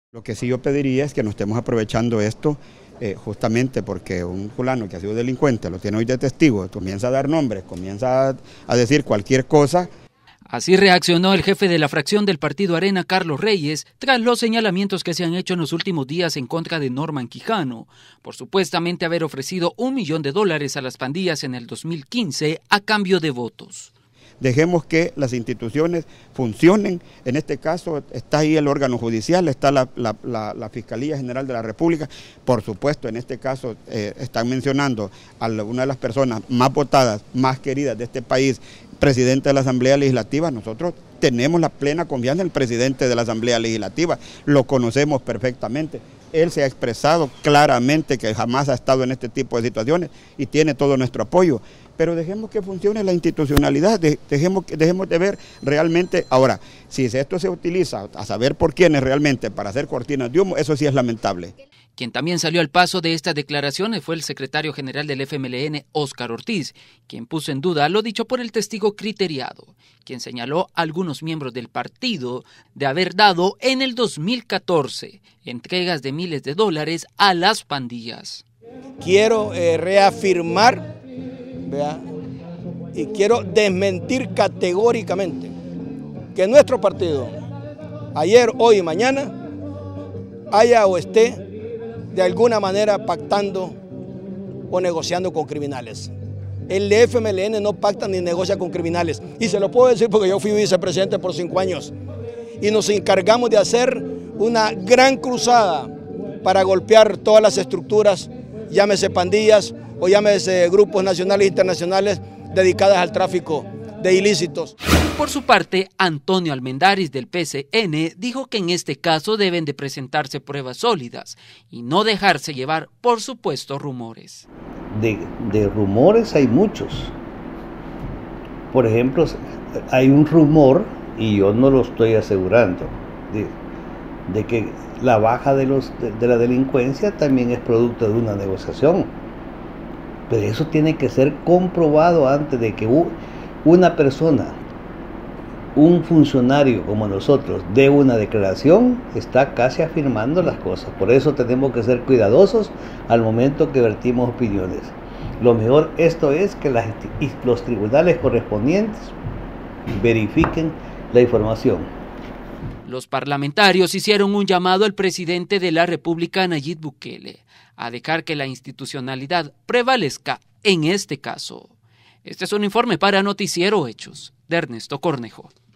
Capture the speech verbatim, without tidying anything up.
Lo que sí yo pediría es que no estemos aprovechando esto eh, justamente porque un fulano que ha sido delincuente lo tiene hoy de testigo, comienza a dar nombres, comienza a, a decir cualquier cosa. Así reaccionó el jefe de la fracción del Partido Arena, Carlos Reyes, tras los señalamientos que se han hecho en los últimos días en contra de Norman Quijano, por supuestamente haber ofrecido un millón de dólares a las pandillas en el dos mil quince a cambio de votos. Dejemos que las instituciones funcionen. En este caso está ahí el órgano judicial, está la, la, la, la Fiscalía General de la República. Por supuesto, en este caso eh, están mencionando a una de las personas más votadas, más queridas de este país, presidente de la Asamblea Legislativa. Nosotros tenemos la plena confianza en el presidente de la Asamblea Legislativa, lo conocemos perfectamente. Él se ha expresado claramente que jamás ha estado en este tipo de situaciones y tiene todo nuestro apoyo. Pero dejemos que funcione la institucionalidad, dejemos, dejemos de ver realmente. Ahora, si esto se utiliza a saber por quiénes realmente para hacer cortinas de humo, eso sí es lamentable. Quien también salió al paso de estas declaraciones fue el secretario general del F M L N, Óscar Ortiz, quien puso en duda lo dicho por el testigo criteriado, quien señaló a algunos miembros del partido de haber dado en el dos mil catorce entregas de miles de dólares a las pandillas. Quiero eh, reafirmar, ¿vea? Y quiero desmentir categóricamente que nuestro partido, ayer, hoy y mañana, haya o esté de alguna manera pactando o negociando con criminales. El F M L N no pacta ni negocia con criminales. Y se lo puedo decir porque yo fui vicepresidente por cinco años. Y nos encargamos de hacer una gran cruzada para golpear todas las estructuras, llámese pandillas o llámese grupos nacionales e internacionales dedicadas al tráfico de ilícitos. Por su parte, Antonio Almendaris del P C N dijo que en este caso deben de presentarse pruebas sólidas y no dejarse llevar por supuestos rumores. De, de rumores hay muchos. Por ejemplo, hay un rumor, y yo no lo estoy asegurando, de, de que la baja de, los, de, de la delincuencia también es producto de una negociación. Pero eso tiene que ser comprobado antes de que una persona, un funcionario como nosotros, dé una declaración. Está casi afirmando las cosas. Por eso tenemos que ser cuidadosos al momento que vertimos opiniones. Lo mejor esto es que las, los tribunales correspondientes verifiquen la información. Los parlamentarios hicieron un llamado al presidente de la República, Nayib Bukele, a dejar que la institucionalidad prevalezca en este caso. Este es un informe para Noticiero Hechos, de Ernesto Cornejo.